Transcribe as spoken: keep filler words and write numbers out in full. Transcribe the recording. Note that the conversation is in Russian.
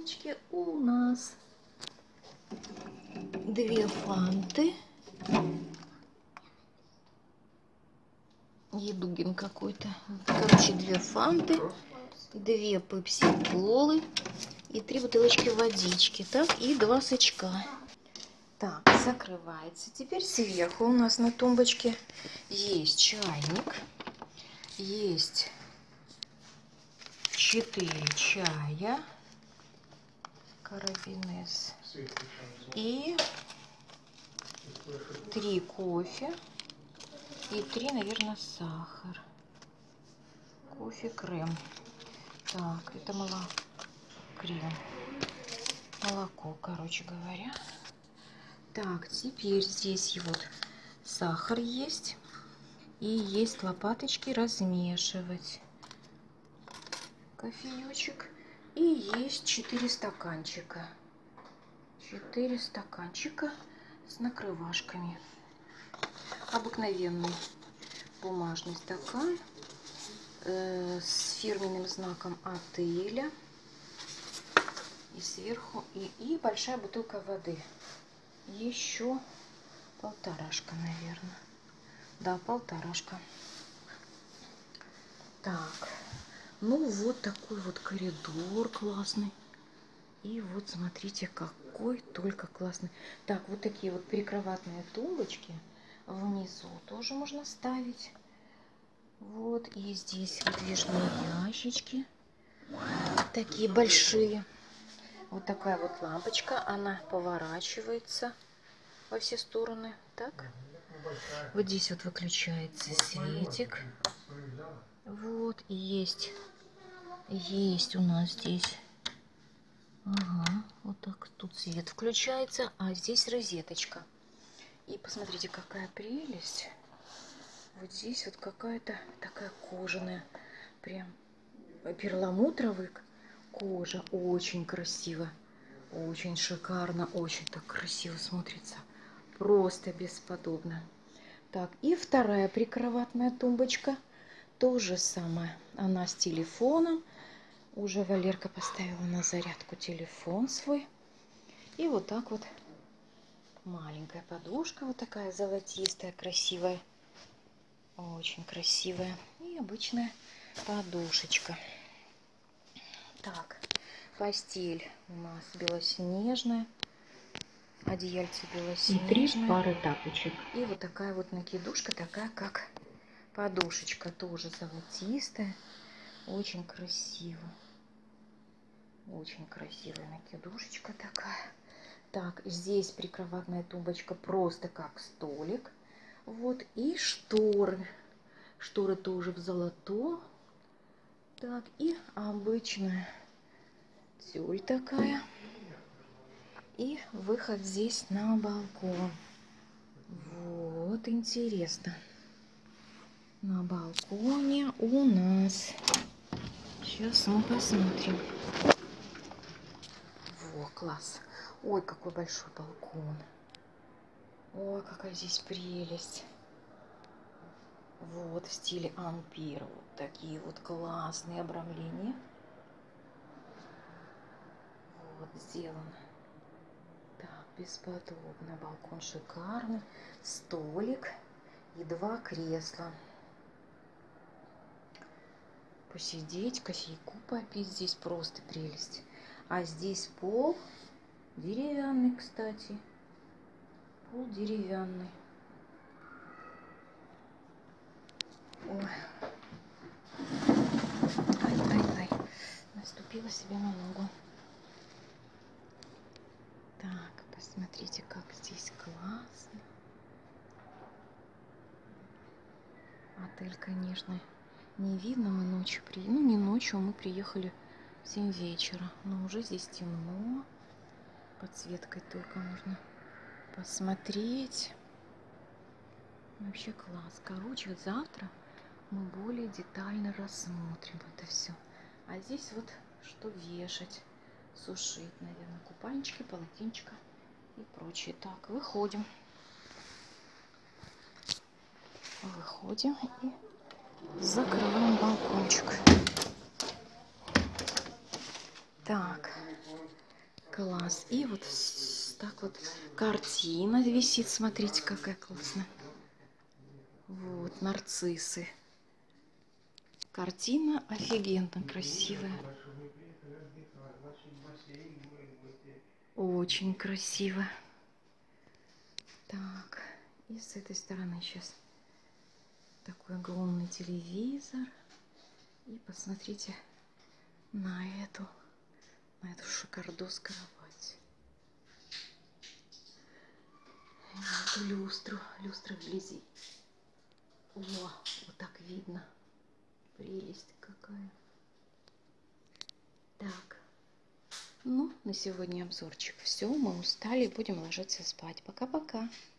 полочке у нас две фанты. Едугин какой-то. Короче, две фанты, две пепси-колы и три бутылочки водички. Так, и два сачка. Так, закрывается. Теперь сверху у нас на тумбочке есть чайник. Есть четыре чая. Карабинез. И три кофе. И три, наверное, сахар. Кофе, крем. Так, это молоко. Крем. Молоко, короче говоря. Так, теперь здесь вот сахар есть. И есть лопаточки размешивать. Кофеечек. И есть четыре стаканчика. четыре стаканчика с накрывашками. Обыкновенный бумажный стакан э, с фирменным знаком отеля. И сверху и, и большая бутылка воды. Еще полторашка, наверное. Да, полторашка. Так, ну вот такой вот коридор классный. И вот смотрите, какой только классный. Так, вот такие вот прикроватные тумбочки. Внизу тоже можно ставить. Вот, и здесь выдвижные ящички. Такие большие. Вот такая вот лампочка. Она поворачивается во все стороны. Так. Вот здесь вот выключается светик. Вот, и есть. Есть у нас здесь. Ага, вот так тут свет включается. А здесь розеточка. И посмотрите, какая прелесть. Вот здесь вот какая-то такая кожаная, прям перламутровая кожа. Очень красиво, очень шикарно, очень так красиво смотрится. Просто бесподобно. Так, и вторая прикроватная тумбочка. То же самое. Она с телефоном. Уже Валерка поставила на зарядку телефон свой. И вот так вот. Маленькая подушка, вот такая золотистая, красивая. Очень красивая. И обычная подушечка. Так, постель у нас белоснежная. Одеяльце белоснежное. И три пары тапочек. И вот такая вот накидушка, такая как подушечка. Тоже золотистая. Очень красиво. Очень красивая накидушечка такая. Так, здесь прикроватная тумбочка просто как столик. Вот, и шторы. Шторы тоже в золото. Так, и обычная тюль такая. И выход здесь на балкон. Вот, интересно. На балконе у нас... Сейчас мы посмотрим. Во, класс. Ой, какой большой балкон. Ой, какая здесь прелесть. Вот, в стиле ампир. Вот такие вот классные обрамления. Вот, сделано. Так, бесподобно. Балкон шикарный. Столик и два кресла. Посидеть, кофейку попить. Здесь просто прелесть. А здесь пол деревянный, кстати. Пол деревянный. Ой. Ай-ай-ай. Наступила себе на ногу. Так, посмотрите, как здесь классно. Отель, конечно, не видно. Мы ночью при... Ну, не ночью, мы приехали в семь вечера. Но уже здесь темно. Подсветкой только можно посмотреть. Вообще класс. Короче, вот завтра мы более детально рассмотрим это все. А здесь вот что вешать, сушить, наверное, купальнички, полотенчика и прочее. Так, выходим. Выходим и закрываем балкончик. Так, Класс. И вот с- так вот картина висит. Смотрите, какая классная. Вот, нарциссы. Картина офигенно красивая. Очень красиво. Так, и с этой стороны сейчас такой огромный телевизор. И посмотрите на эту, на эту шикардос кровать. И эту люстру, люстра вблизи. О, вот так видно. Прелесть какая. Так. Ну, на сегодня обзорчик. Все, мы устали, будем ложиться спать. Пока-пока.